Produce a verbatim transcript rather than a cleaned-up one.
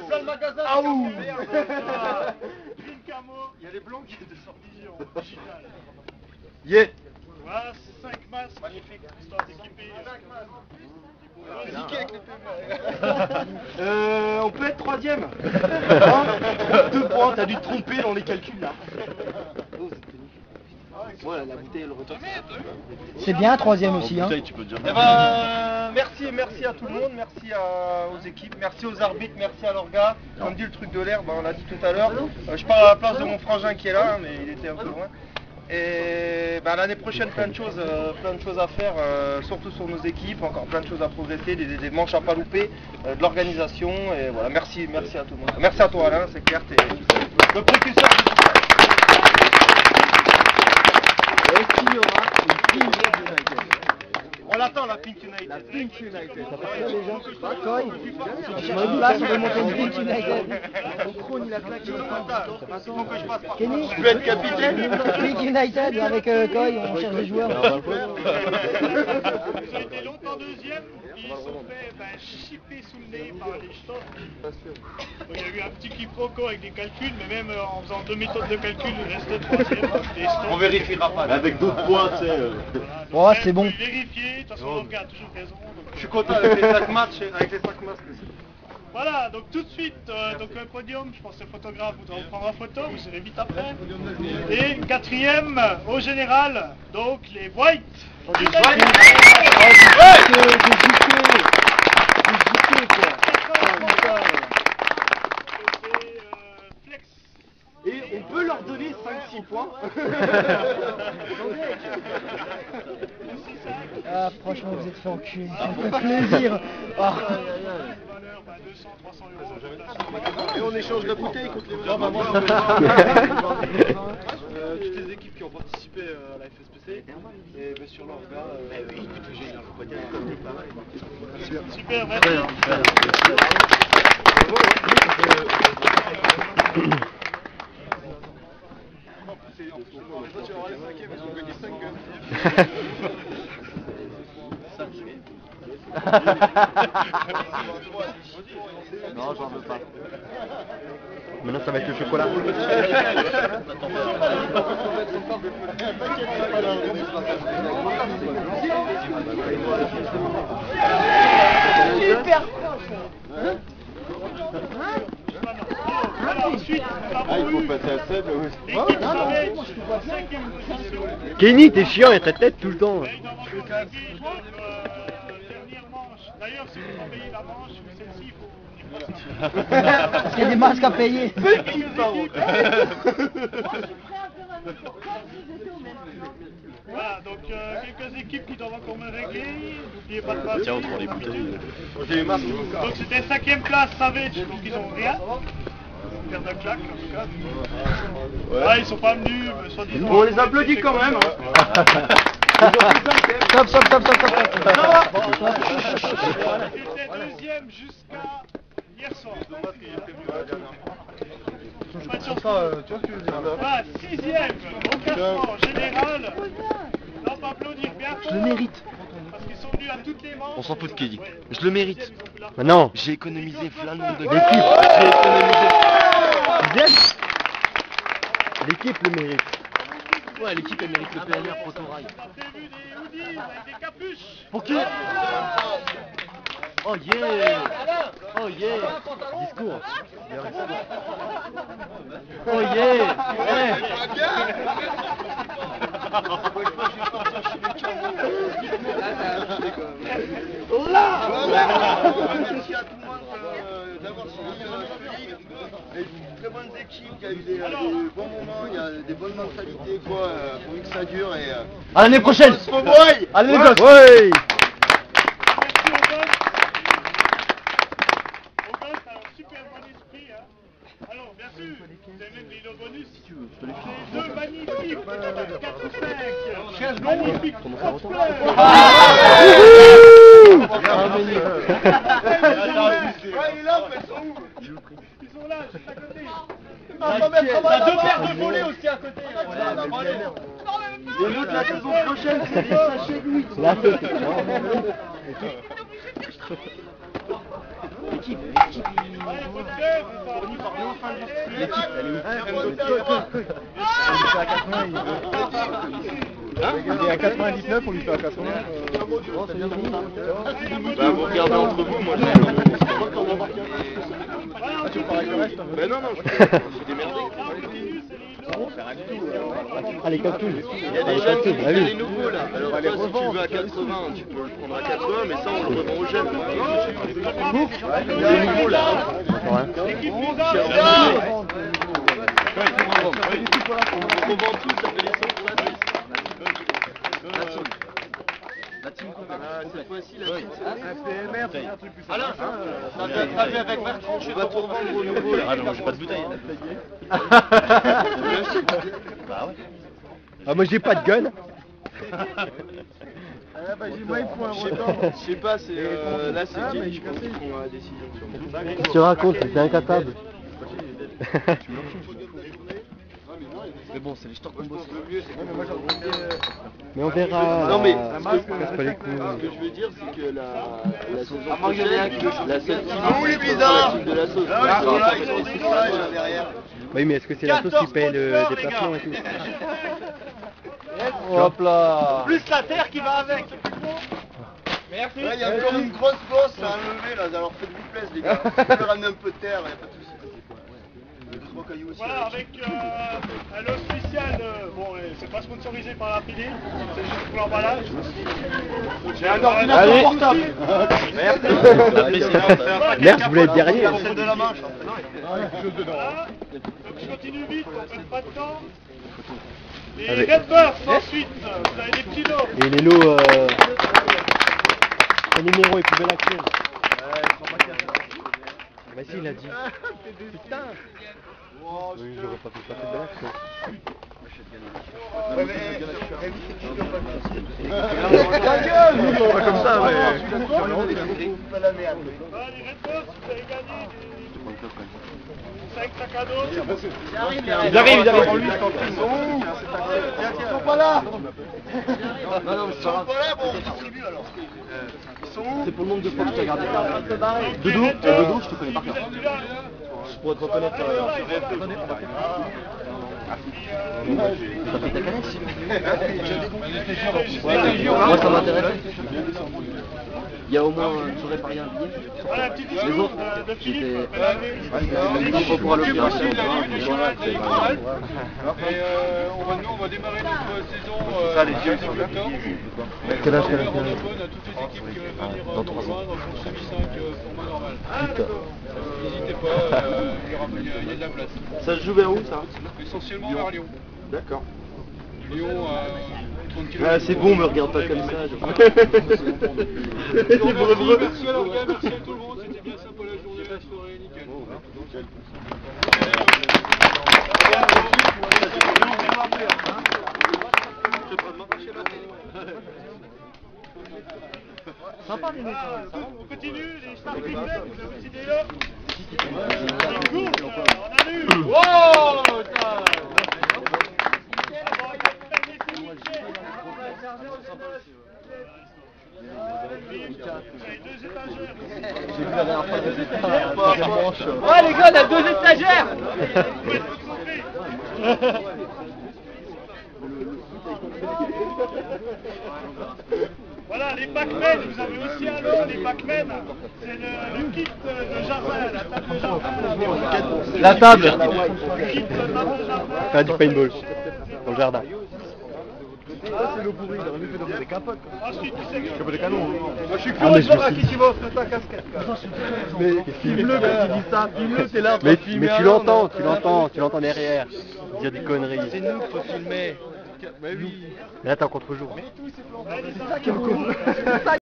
ça le magasin. Ah ouh. Green Camo, il y a les blancs qui étaient sortis en digital. Yeah. Voilà, cinq masques, magnifique, histoire d'équiper. Euh, on peut être troisième. Hein? Deux points, t'as dû te tromper dans les calculs là. Voilà, la bouteille elle retourne. C'est bien troisième aussi, hein. Tu peux dire. Eh ben, merci, merci à tout le monde, merci à, aux équipes, merci aux arbitres, merci à l'orga. Comme dit le truc de l'air, ben, on l'a dit tout à l'heure. Euh, je parle à la place de mon frangin qui est là, mais il était un peu loin. Et ben, l'année prochaine, plein de choses, euh, plein de choses à faire, euh, surtout sur nos équipes, encore plein de choses à progresser, des, des manches à pas louper, euh, de l'organisation. Et voilà, merci, merci à tout le monde. Merci à toi Alain, c'est clair, t'es le précurseur de tout ça. Est-ce qu'il y aura une Pink United? On l'attend la Pink United. La Pink United. Ça fait les gens. Coy. Je me place, on veut monter une Pink United. Mon il a claqué. Faut que je passe par. Kenny, Je peux être capitaine. Pink United avec euh, Coy, on cherche des joueurs. Ils ont été longtemps deuxième, ils se sont fait ben, chipper sous le nez par les jetons. Il y a eu un petit quiproquo avec des calculs, mais même euh, en faisant deux méthodes de calcul, il restait troisième. On vérifiera pas. Avec d'autres points, tu sais. Oh, c'est bon. Vérifier, de toute façon, l'orga a toujours raison. Donc... Je suis content avec les cinq matchs, avec les cinq matchs. Voilà, donc tout de suite, euh, donc un podium, je pense que le photographe voudra vous prendre en photo, vous serez vite après. Et quatrième, au général, donc les White. Les United. White. Et on peut leur donner cinq six points. Ah, franchement, vous êtes fait enculer. Ça me fait plaisir. Ah. Et on échange la bouteille contre les euh, toutes les équipes qui ont participé à la F S P C. Et bien sûr l'orga. Super, merci. Non, j'en veux pas. Maintenant, ça va être le chocolat. Super. Voilà, ensuite, nous avons eu l'équipe Savage, en cinquième position. Kenny, t'es chiant, il y a ta tête tout le temps. Et nous avons attaqué notre euh, dernière manche. D'ailleurs, si vous payez la manche ou celle-ci, il faut venir voir. Il y a des masques à payer. Petite parole. Voilà, donc euh, quelques équipes qui doivent encore me régler. N'oubliez pas de passer. Tiens, on prend les bouteilles. Donc c'était cinquième place Savage, donc ils ont rien. Faire de claque en tout cas. Ouais. Ah, ils sont pas venus, mais soi-disant. On les applaudit quand même. Stop, stop, stop, stop, stop. J'étais deuxième jusqu'à hier soir. Pas de chance. Tu vois ce que je veux dire là. Voilà, sixième au classement général. Là, on peut applaudir bien fort. Je le mérite. Parce qu'ils sont venus à toutes les manches. On s'en fout de Kelly. Ouais. Je le mérite. Ils ont pu la- Maintenant, j'ai économisé plein de nombre de l'équipe. J'ai économisé. L'équipe le mérite. Ouais, l'équipe elle mérite le P N R Protorail. On a prévu des hoodies avec des capuches. Pour qui? Oh yeah! Oh yeah! Discours. Oh yeah! Oh là! Merci à tout le monde euh, d'avoir suivi euh, une très bonne équipe, il y a eu des, euh, des bons moments, il y a des bonnes mentalités quoi, euh, pour que ça dure et... Euh... À l'année prochaine. Allez les gosses. Ouais. Merci aux gosses. Aux gosses, alors super bon esprit. Hein. Alors bien sûr, vous avez même les lots bonus. Les deux magnifiques, quatre ou cinq. Magnifiques cosplays. Ils sont là, juste à côté. T'as deux paires de volets aussi à côté. Et l'autre la saison prochaine, c'est des sachets de Louis. L'équipe, Allez, votre cœur. L'équipe, elle est où? Il est à quatre-vingt-dix-neuf, on lui fait à quatre-vingts. Bah vous regardez entre vous, moi je Ah, tu pars avec le reste? Ben non, non, je suis démerdé. Ah, les captures. Il y a des jeunes qui font les nouveaux là. Alors toi, si tu veux à quatre-vingts, tu peux le prendre à quatre-vingts, mais ça on le revend aux jeunes. Les nouveaux là. L'équipe plus On revend tout, ça fait les cent pour la Suisse. La team complète. Cette fois-ci, la team c'est Alain, t'as vu avec Bertrand, je vais pas te revendre au nouveau. Ah non, j'ai pas de bouteille. Bah ouais. Ah, moi j'ai pas de gun. Ah bah j'ai moi il faut un Je sais pas, je sais pas, c'est euh, là c'est qui je pense qu'ils font la décision sur le Qu'est-ce que tu racontes, c'est incapable. Mais bon, c'est les jeteurs qu'on bosse. Mais on verra. Non mais Ça ce casse que, pas les couilles. ce que je veux dire c'est que la, la saison prochaine, la seule team la team de la sauce. Oui, mais est-ce que c'est la sauce qui paye le déplacement et tout? Hop là. Plus la terre qui va avec. Merci. Il y a encore une grosse bosse à enlever là, alors faites-vous plaisir les gars. Je peux ramener un peu de terre, il n'y a pas de souci. Voilà, avec euh, un lot spécial, euh, bon, euh, c'est pas sponsorisé par la P D, c'est juste pour l'emballage. J'ai un ordinateur portable. Merde, je voulais être derrière. C'est de la manche. Voilà. Donc je continue vite, on perd pas de temps. Les Avec- Red Bursts ensuite, vous avez des petits lots. Et les lots, euh... le numéro est plus belle action. Bah si, il a dit. Putain. Oui, j'aurais pas pu faire cette belle action. Ta gueule. Pas comme ça, mais... Pas la merde. Voilà, les Red Bursts, vous avez gagné des cinq sacs à dos. Ils arrivent, ils arrivent. Ils sont pas là. Non, non, Ils sont pas là, bon, on distribue alors. Ils sont où? c'est pour le nombre de fois que je t'ai regardé. Donc, Doudou, les Red euh, Doudou, Bursts, je te connais par vous cœur. êtes plus là. Je pourrais te reconnaître. euh, T'as fait ta canette? Moi ça m'intéresse. Il y a au moins, tu aurais parié un billet. Voilà, un petit Les discours autres, de, de Philippe. c'était- on peut laver. Même temps pour pouvoir l'opération. Et euh, on va, nous, on va démarrer notre saison euh, le quinze octobre. Quel âge, quel âge, quel âge On téléphone à toutes les équipes qui veulent venir euh, nous rejoindre pour le semi cinq euh, format normal. N'hésitez pas, euh, il y aura- il y a il y a de la place. Ça se joue vers où ça? Essentiellement vers Lyon. D'accord. Lyon, euh, trente kilomètres. Ah, c'est bon, me regarde pas comme ça. Merci, merci à l'orga, merci à tout le monde, c'était bien sympa la journée, la soirée, nickel. Sympa, les mecs. On continue, les stars complètes, vous avez aussi des lots. Les courses, on a eu. Wow, J'ai vu la dernière fois deux étagères. Ouais les gars, on a deux étagères. Voilà, les Pac-Men, vous avez aussi un lot, les Pac-Men. C'est le, le kit de jardin, la table de jardin. La table. Le kit de table de jardin. Faire du paintball dans le jardin. c'est l'eau pourrie, il aurait mieux fait d'ouvrir des capotes. Ensuite, tu sais que... Capote de canon. Moi je suis Ah, curieux mais de je voir me à suis qui tu vas offrir ta casquette. Mais Filme-le quand il dit ça, filme-le, t'es là en train Mais, de filmer mais tu Alain, l'entends, on a- tu l'entends, tu l'entends derrière. Dire des conneries. C'est nous qu'il faut filmer. Bah oui. Mais là t'es en contre-jour. Allez, les